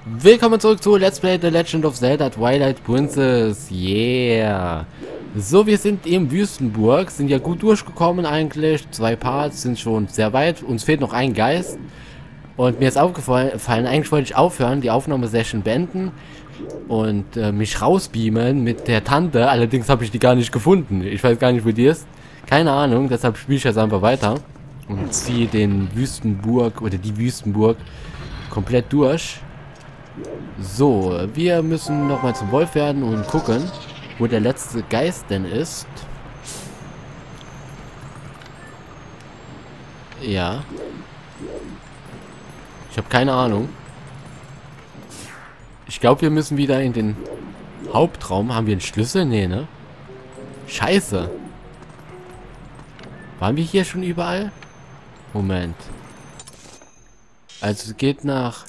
Willkommen zurück zu Let's Play The Legend of Zelda Twilight Princess. Yeah. So, wir sind im Wüstenburg, sind ja gut durchgekommen eigentlich. 2 Parts sind schon sehr weit. Uns fehlt noch ein Geist. Und mir ist aufgefallen, eigentlich wollte ich aufhören, die Aufnahmesession beenden und mich rausbeamen mit der Tante. Allerdings habe ich die gar nicht gefunden. Ich weiß gar nicht, wo die ist. Keine Ahnung, deshalb spiele ich jetzt einfach weiter und ziehe den Wüstenburg oder die Wüstenburg komplett durch. So, wir müssen nochmal zum Wolf werden und gucken, wo der letzte Geist denn ist. Ja. Ich habe keine Ahnung. Ich glaube, wir müssen wieder in den Hauptraum. Haben wir einen Schlüssel? Nee, ne? Scheiße. Waren wir hier schon überall? Moment. Also es geht nach...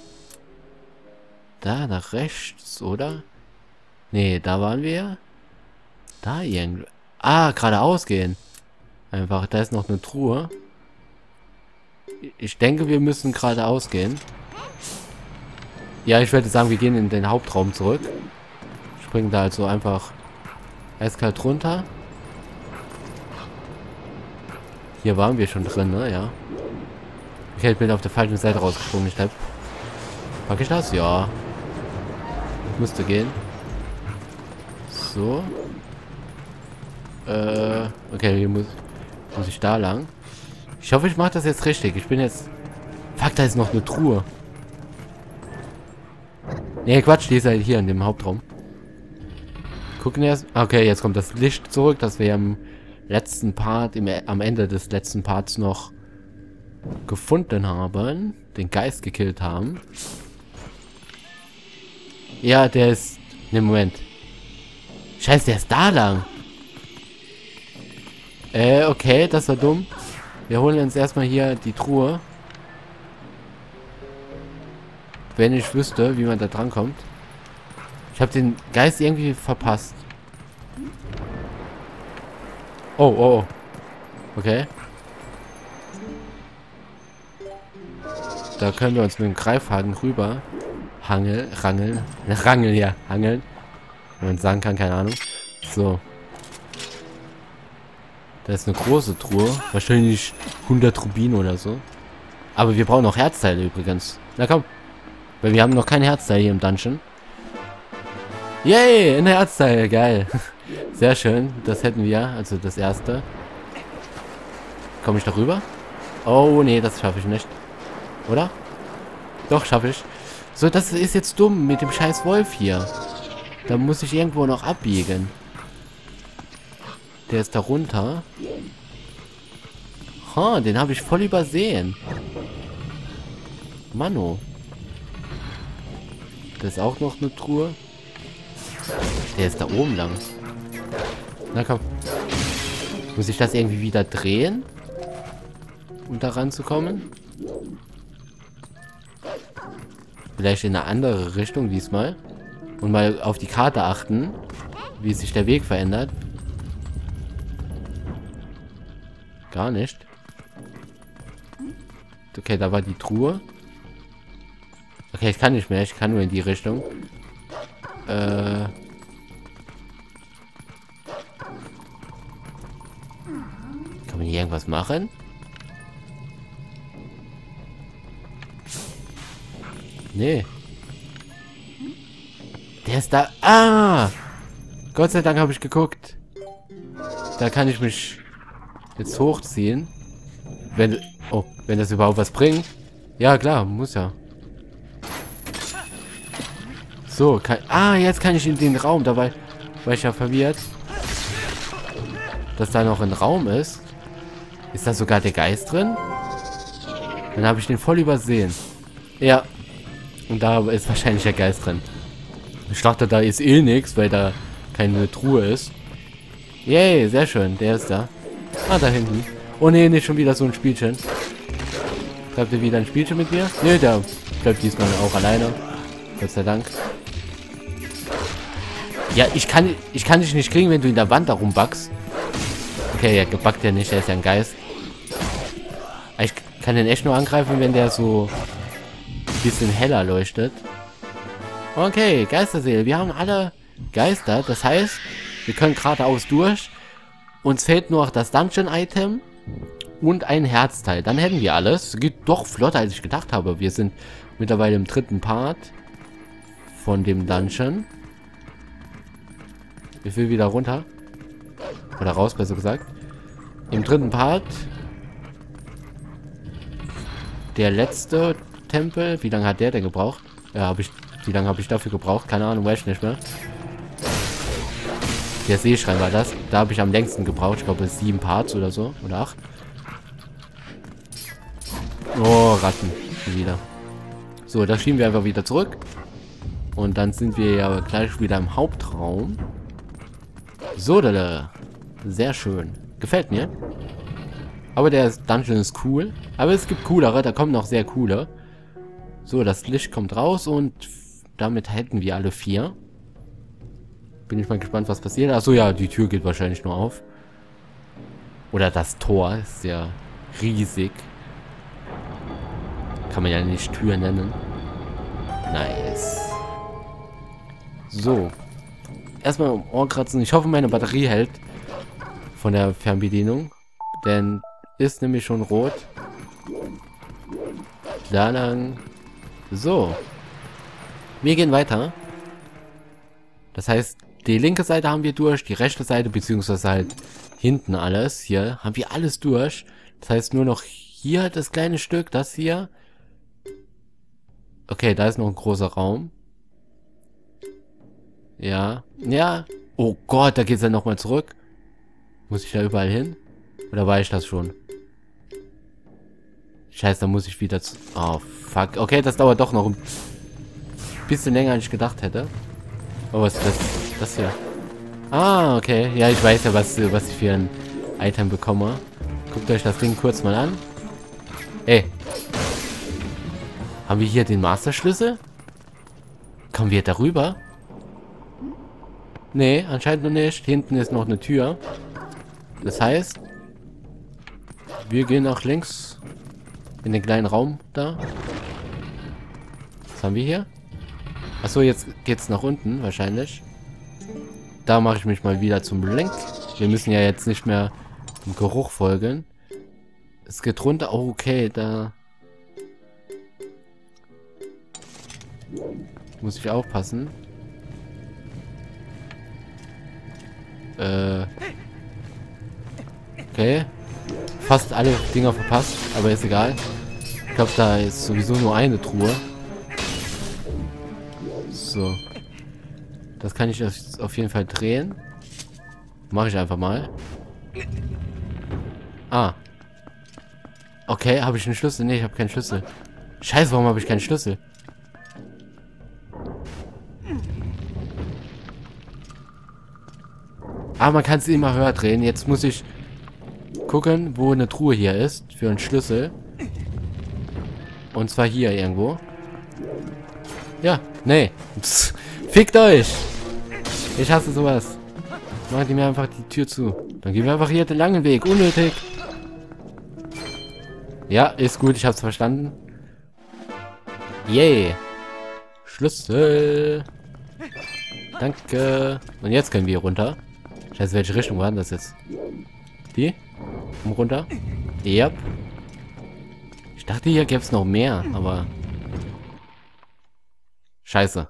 Da, nach rechts, oder? Nee, da waren wir. Da irgendwo. Ah, geradeaus gehen. Einfach, da ist noch eine Truhe. Ich denke, wir müssen geradeaus gehen. Ja, ich würde sagen, wir gehen in den Hauptraum zurück. Springen da also einfach eiskalt runter. Hier waren wir schon drin, ne? Ja. Okay, ich bin auf der falschen Seite rausgesprungen. Ich glaube. Pack ich das? Ja. Müsste gehen. So. Okay, hier muss ich da lang. Ich hoffe, ich mache das jetzt richtig. Ich bin jetzt... Fuck, da ist noch eine Truhe. Nee, Quatsch, die ist halt hier in dem Hauptraum. Gucken erst... Okay, jetzt kommt das Licht zurück, das wir im letzten Part, am Ende des letzten Parts noch gefunden haben. Den Geist gekillt haben. Ja, der ist... Ne, Moment. Scheiße, der ist da lang. Okay, das war dumm. Wir holen uns erstmal hier die Truhe. Wenn ich wüsste, wie man da dran kommt. Ich habe den Geist irgendwie verpasst. Oh, oh, oh. Okay. Da können wir uns mit dem Greifhaken rüber rangeln, ja, hangeln. Wenn man sagen kann, keine Ahnung. So. Da ist eine große Truhe. Wahrscheinlich 100 Rubine oder so. Aber wir brauchen noch Herzteile übrigens. Na komm. Weil wir haben noch kein Herzteil hier im Dungeon. Yay, ein Herzteil, geil. Sehr schön, das hätten wir, also das erste. Komme ich da rüber? Oh, nee, das schaffe ich nicht. Oder? Doch, schaffe ich. So, das ist jetzt dumm mit dem scheiß Wolf hier. Da muss ich irgendwo noch abbiegen. Der ist da runter. Ha, den habe ich voll übersehen. Mano. Da ist auch noch eine Truhe. Der ist da oben lang. Na komm. Muss ich das irgendwie wieder drehen? Um da ranzukommen? Vielleicht in eine andere Richtung diesmal. Und mal auf die Karte achten, wie sich der Weg verändert. Gar nicht. Okay, da war die Truhe. Okay, ich kann nicht mehr. Ich kann nur in die Richtung. Kann man hier irgendwas machen? Nee. Der ist da. Ah! Gott sei Dank habe ich geguckt. Da kann ich mich jetzt hochziehen. Wenn... Oh, wenn das überhaupt was bringt. Ja, klar, muss ja. So, jetzt kann ich in den Raum. Da war ich ja verwirrt. Dass da noch ein Raum ist. Ist da sogar der Geist drin? Dann habe ich den voll übersehen. Ja. Und da ist wahrscheinlich der Geist drin. Ich dachte, da ist eh nichts, weil da keine Truhe ist. Yay, sehr schön. Der ist da. Ah, da hinten. Oh nee, nicht schon wieder so ein Spielchen. Treibt ihr wieder ein Spielchen mit mir? Nee, der bleibt diesmal auch alleine. Gott sei Dank. Ja, ich kann dich nicht kriegen, wenn du in der Wand da rumbackst. Okay, ja, gebackt ja nicht, der ist ja ein Geist. Ich kann den echt nur angreifen, wenn der so ein bisschen heller leuchtet. Okay, Geisterseele. Wir haben alle Geister. Das heißt, wir können geradeaus durch. Uns fehlt nur noch das Dungeon-Item und ein Herzteil. Dann hätten wir alles. Geht doch flotter, als ich gedacht habe. Wir sind mittlerweile im 3. Part von dem Dungeon. Ich will wieder runter. Oder raus, besser gesagt. Im 3. Part. Der letzte Tempel. Wie lange hat der denn gebraucht? Ja, wie lange habe ich dafür gebraucht? Keine Ahnung, weiß ich nicht mehr. Der Seeschrein war das. Da habe ich am längsten gebraucht. Ich glaube, 7 Parts oder so. Oder 8. Oh, Ratten. Schon wieder. So, da schieben wir einfach wieder zurück. Und dann sind wir ja gleich wieder im Hauptraum. So, da. Sehr schön. Gefällt mir. Aber der Dungeon ist cool. Aber es gibt coolere. Da kommen noch sehr coole. So, das Licht kommt raus und damit hätten wir alle 4. Bin ich mal gespannt, was passiert. Achso, ja, die Tür geht wahrscheinlich nur auf. Oder das Tor ist ja riesig. Kann man ja nicht Tür nennen. Nice. So. Erstmal im Ohr kratzen. Ich hoffe, meine Batterie hält. Von der Fernbedienung. Denn ist nämlich schon rot. Da lang. So. Wir gehen weiter. Das heißt, die linke Seite haben wir durch, die rechte Seite, beziehungsweise halt hinten alles. Hier haben wir alles durch. Das heißt, nur noch hier das kleine Stück, das hier. Okay, da ist noch ein großer Raum. Ja. Ja. Oh Gott, da geht's dann nochmal zurück. Muss ich da überall hin? Oder war ich das schon? Scheiße, da muss ich wieder zu... Oh, fuck. Okay, das dauert doch noch ein bisschen länger, als ich gedacht hätte. Oh, was ist das? Das hier. Ah, okay. Ja, ich weiß ja, was ich für ein Item bekomme. Guckt euch das Ding kurz mal an. Ey. Haben wir hier den Masterschlüssel? Kommen wir darüber? Nee, anscheinend noch nicht. Hinten ist noch eine Tür. Das heißt, wir gehen nach links in den kleinen Raum da. Was haben wir hier? Achso, jetzt geht's nach unten wahrscheinlich. Da mache ich mich mal wieder zum Lenk. Wir müssen ja jetzt nicht mehr dem Geruch folgen. Es geht runter. Oh, okay, da muss ich aufpassen. Okay. Fast alle Dinger verpasst, aber ist egal. Ich glaube, da ist sowieso nur eine Truhe. So. Das kann ich auf jeden Fall drehen. Mache ich einfach mal. Ah. Okay, habe ich einen Schlüssel? Nee, ich habe keinen Schlüssel. Scheiße, warum habe ich keinen Schlüssel? Ah, man kann es immer höher drehen. Jetzt muss ich gucken, wo eine Truhe hier ist. Für einen Schlüssel. Und zwar hier irgendwo. Ja, nee. Psst, fickt euch! Ich hasse sowas. Machen die mir einfach die Tür zu. Dann gehen wir einfach hier den langen Weg. Unnötig. Ja, ist gut. Ich hab's verstanden. Yay. Schlüssel. Danke. Und jetzt können wir runter. Scheiße, welche Richtung war denn das jetzt? Die? Runter? Yep. Ich dachte, hier gäbe es noch mehr, aber... Scheiße.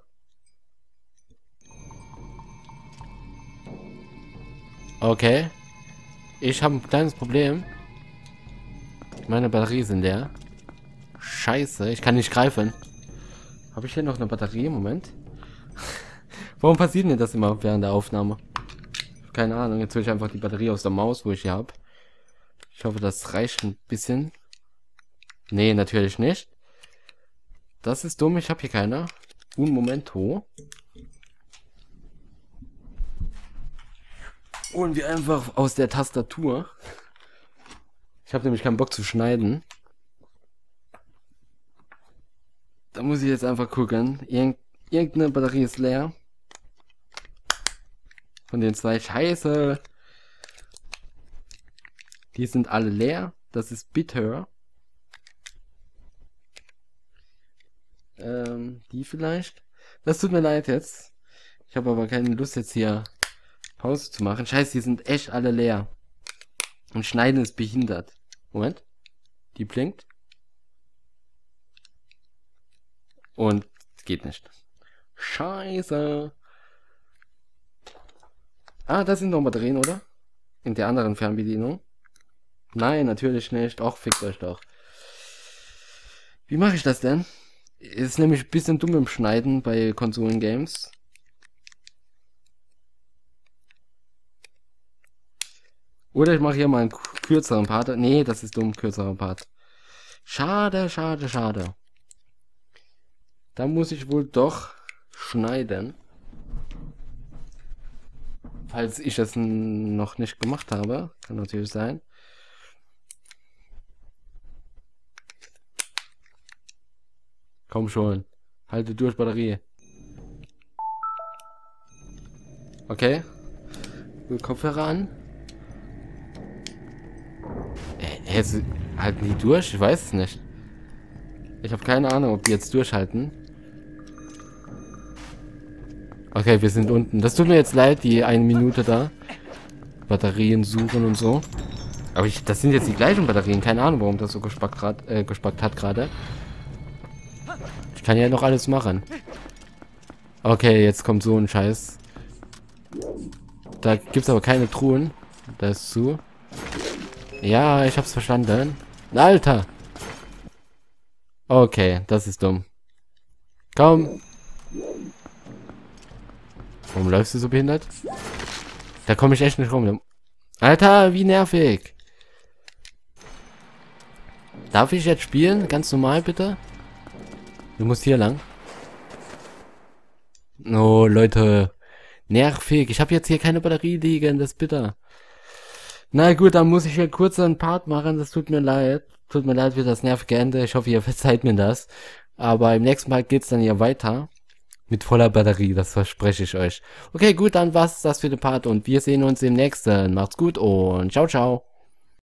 Okay. Ich habe ein kleines Problem. Meine Batterie sind leer. Scheiße, ich kann nicht greifen. Habe ich hier noch eine Batterie? Moment. Warum passiert denn das immer während der Aufnahme? Keine Ahnung, jetzt hole ich einfach die Batterie aus der Maus, wo ich hier habe. Ich hoffe, das reicht ein bisschen. Nee, natürlich nicht. Das ist dumm, ich habe hier keine. Un momento. Holen wir einfach aus der Tastatur. Ich habe nämlich keinen Bock zu schneiden. Da muss ich jetzt einfach gucken. Irgendeine Batterie ist leer. Von den zwei. Scheiße. Die sind alle leer. Das ist bitter. Die vielleicht. Das tut mir leid jetzt. Ich habe aber keine Lust jetzt hier Pause zu machen. Scheiße, die sind echt alle leer. Und Schneiden ist behindert. Moment. Die blinkt. Und geht nicht. Scheiße. Ah, das sind noch Batterien, oder? In der anderen Fernbedienung. Nein, natürlich nicht. Och, fickt euch doch. Wie mache ich das denn? Ist nämlich ein bisschen dumm im Schneiden bei Konsolen-Games. Oder ich mache hier mal einen kürzeren Part. Nee, das ist dumm, kürzerer Part. Schade, schade, schade. Da muss ich wohl doch schneiden. Falls ich es noch nicht gemacht habe. Kann natürlich sein. Komm schon. Halte durch, Batterie. Okay. Kopfhörer an. Jetzt halten die durch? Ich weiß es nicht. Ich habe keine Ahnung, ob die jetzt durchhalten. Okay, wir sind unten. Das tut mir jetzt leid, die 1 Minute da. Batterien suchen und so. Aber das sind jetzt die gleichen Batterien. Keine Ahnung, warum das so gespackt hat gerade. Ich kann ja noch alles machen. Okay, jetzt kommt so ein Scheiß. Da gibt's aber keine Truhen. Da ist zu. Ja, ich hab's verstanden. Alter! Okay, das ist dumm. Komm! Warum läufst du so behindert? Da komme ich echt nicht rum. Alter, wie nervig! Darf ich jetzt spielen? Ganz normal, bitte? Du musst hier lang. Oh, Leute. Nervig. Ich habe jetzt hier keine Batterie liegen. Das ist bitter. Na gut, dann muss ich hier kurz einen Part machen. Das tut mir leid. Tut mir leid für das nervige Ende. Ich hoffe, ihr verzeiht mir das. Aber im nächsten Mal geht's dann hier weiter. Mit voller Batterie. Das verspreche ich euch. Okay, gut, dann war's das für den Part. Und wir sehen uns im nächsten. Macht's gut und ciao, ciao.